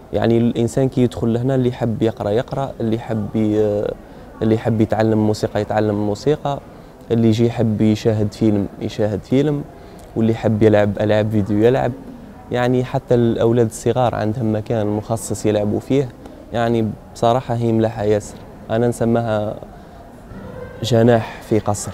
يعني الانسان كي يدخل لهنا اللي يحب يقرا، اللي يحب يتعلم موسيقى يتعلم موسيقى، اللي يجي يحب يشاهد فيلم، واللي يحب يلعب العاب فيديو يلعب. يعني حتى الاولاد الصغار عندهم مكان مخصص يلعبوا فيه. يعني بصراحه هي ملاحه ياسر، انا نسميها جناح في قصر.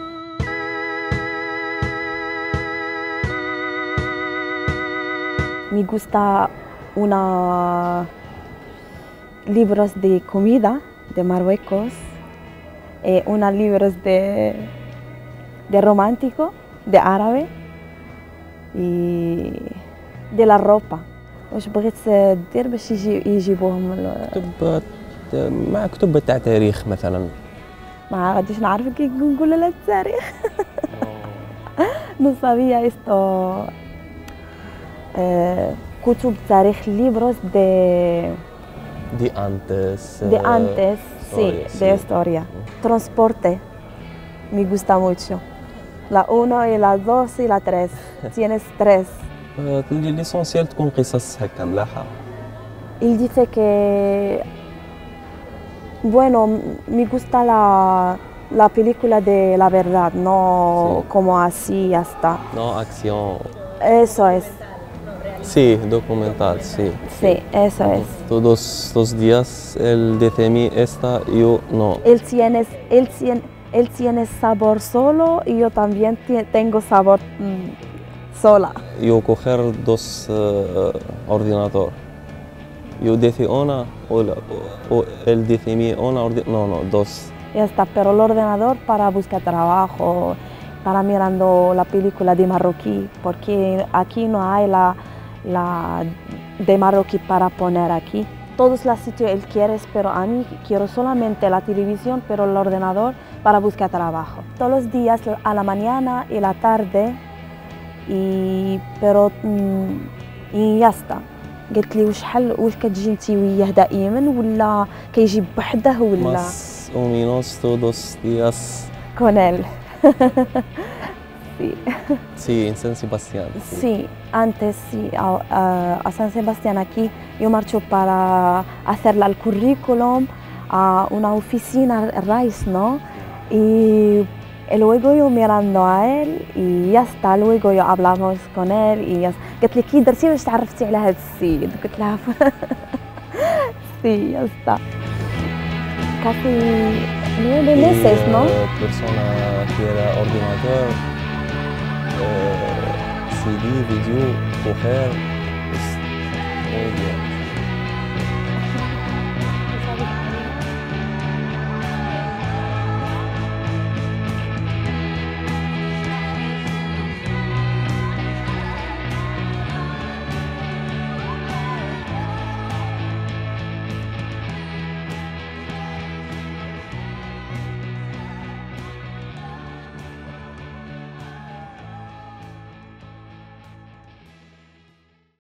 Me gusta una libros de comida de Marruecos, una libros de romántico, de árabe y de la ropa. واش بغيت دير باش يجيبوهم كتب مع كتب تاع تاريخ مثلا. ما غاديش نعرف كي نقول لها التاريخ. No sabía esto. كتب تاريخ libros de antes. de antes, sí, sí. de historia. Transporte, me gusta mucho. La 1 y la 2 y la 3. Tienes 3. l'essentiel تكون قصص هكا ملاحة. Il dice que, bueno, me gusta la película de la verdad, no sí. como así ya está. No, acción. Eso es. Sí, documental, sí. Sí, eso es. Todos los días él dice a mí esta, yo no. Él tiene sabor solo y yo también tengo sabor sola. Yo coger dos ordenador. Yo dice una o él dice a mí una no, dos. Ya está, pero el ordenador para buscar trabajo, para mirando la película de marroquí, porque aquí no hay la de marroquí para poner aquí. Todos los sitios él quiere, pero a mí quiero solamente la televisión, pero el ordenador para buscar trabajo. Todos los días a la mañana y la tarde, y ya está. قالت لي واش كتجي انت وياه دائما ولا كيجي بوحده ولا Más o menos todos días. con él. Sí. Sí, en San Sebastián. Sí, antes sí, a San Sebastián aquí yo marcho para hacerle el currículum a una oficina RAIS, ¿no? Y luego yo mirando a él y ya está, luego yo hablamos con él y ya قالت لي كي درتي باش تعرفتي على هذا السيد قلت لها sí, ya está. Casi 9 meses, ¿no? Persona quiere ordenador, CD, video, mujer, es muy bien.